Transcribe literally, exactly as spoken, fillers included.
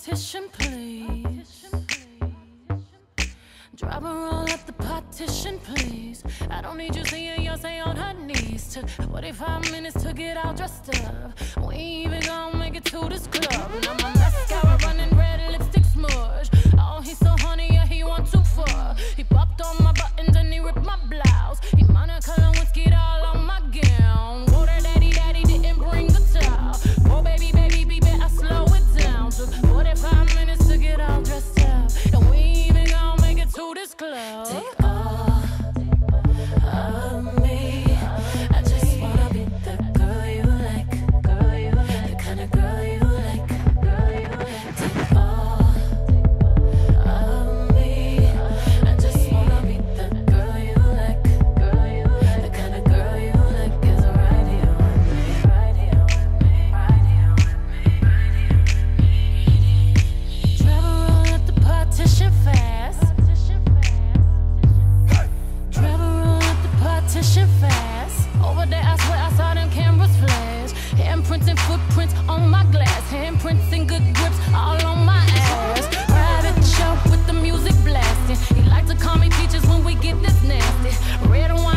partition, please. Drop her all up the partition, please. I don't need you seeing Beyonce on her knees. Took forty-five minutes to get all dressed up. We ain't even gonna make it to this club. Now my mascara running red, lipstick smudge. Oh, he's so honey, yeah, he want too far. He popped on my buttons and he ripped my blouse. He Monica Lewinsky all on my gown. Water daddy, daddy didn't bring the towel. Oh, baby, baby, be better slow it down. Took forty-five minutes to get all dressed up. And we ain't even gonna make it to this club. Take all of me. I just wanna be the girl you like, girl you like, the kind of girl you like, girl you like. Take all of me. I just wanna be the girl you like, girl you like, the kind of girl you like is right here with me, right here with me, right here with me, right here with me. Travel roll up the partition fast. Travel roll up the partition fast. Over there, I swear I saw them cameras flash. Handprints and footprints on my glass. Handprints and good grips all on my ass. Private show with the music blasting. He like to call me peaches when we get this nasty. Red wine.